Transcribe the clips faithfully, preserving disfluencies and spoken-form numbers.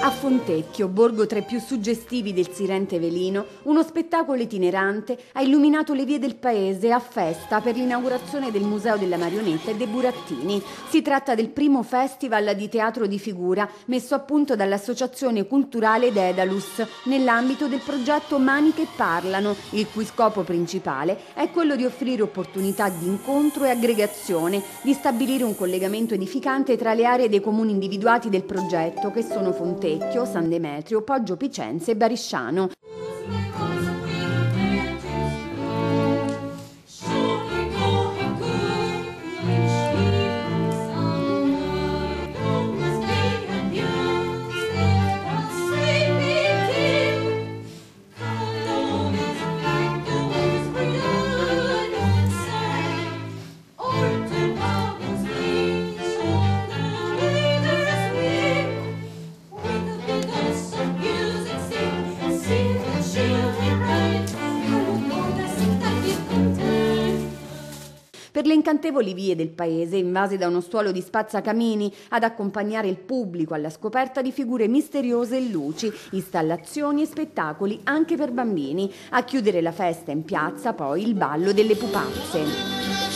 A Fontecchio, borgo tra i più suggestivi del Sirente Velino, uno spettacolo itinerante ha illuminato le vie del paese a festa per l'inaugurazione del Museo della Marionetta e dei Burattini. Si tratta del primo festival di teatro di figura messo a punto dall'Associazione Culturale Dedalus nell'ambito del progetto Mani che Parlano, il cui scopo principale è quello di offrire opportunità di incontro e aggregazione, di stabilire un collegamento edificante tra le aree dei comuni individuati del progetto, che sono Fontecchio, San Demetrio, Poggio Picense e Barisciano. Per le incantevoli vie del paese, invase da uno stuolo di spazzacamini, ad accompagnare il pubblico alla scoperta di figure misteriose e luci, installazioni e spettacoli anche per bambini. A chiudere la festa in piazza, poi, il ballo delle pupazze.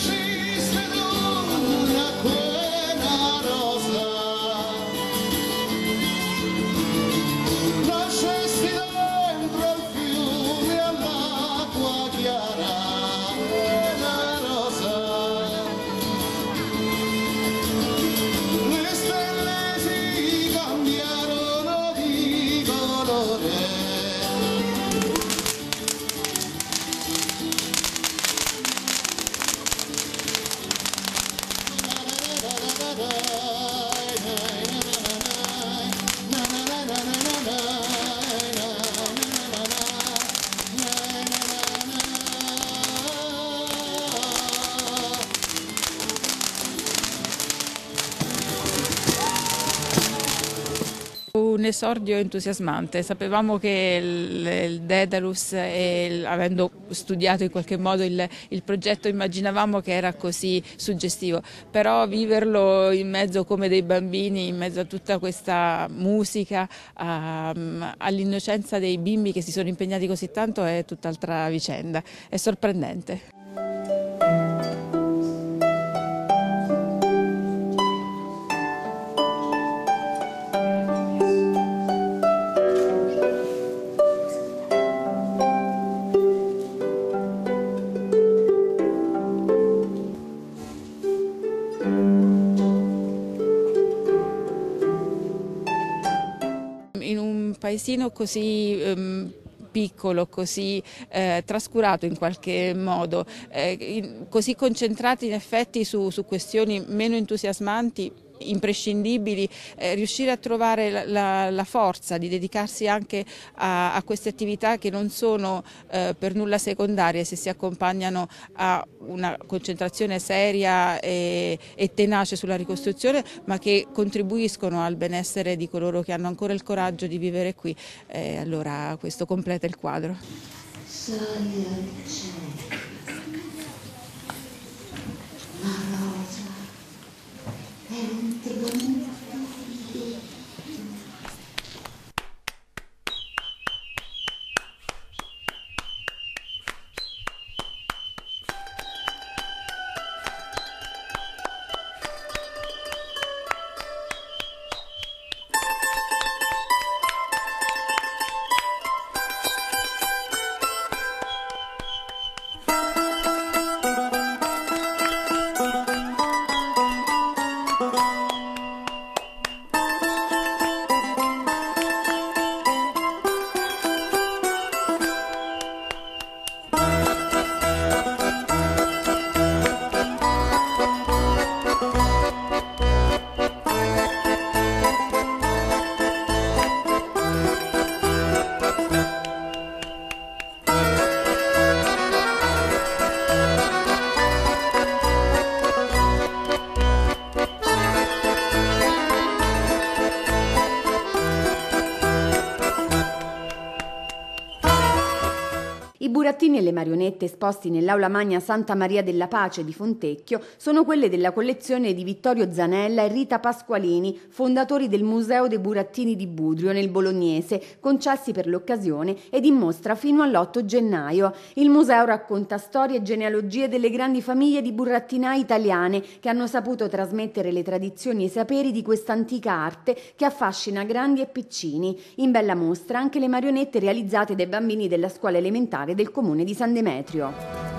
Un esordio entusiasmante. Sapevamo che il, il Dedalus, e il, avendo studiato in qualche modo il, il progetto, immaginavamo che era così suggestivo, però viverlo in mezzo come dei bambini, in mezzo a tutta questa musica, all'innocenza dei bimbi che si sono impegnati così tanto, è tutt'altra vicenda, è sorprendente. In un paesino così um, piccolo, così eh, trascurato in qualche modo, eh, in, così concentrati in effetti su, su questioni meno entusiasmanti, imprescindibili, eh, riuscire a trovare la, la, la forza di dedicarsi anche a, a queste attività che non sono eh, per nulla secondarie se si accompagnano a una concentrazione seria e, e tenace sulla ricostruzione, ma che contribuiscono al benessere di coloro che hanno ancora il coraggio di vivere qui. Eh, allora questo completa il quadro. burattini e le marionette esposti nell'Aula Magna Santa Maria della Pace di Fontecchio sono quelle della collezione di Vittorio Zanella e Rita Pasqualini, fondatori del Museo dei Burattini di Budrio nel Bolognese, concessi per l'occasione ed in mostra fino all'otto gennaio. Il museo racconta storie e genealogie delle grandi famiglie di burattinai italiane che hanno saputo trasmettere le tradizioni e i saperi di questa antica arte che affascina grandi e piccini. In bella mostra anche le marionette realizzate dai bambini della scuola elementare del comune di San Demetrio.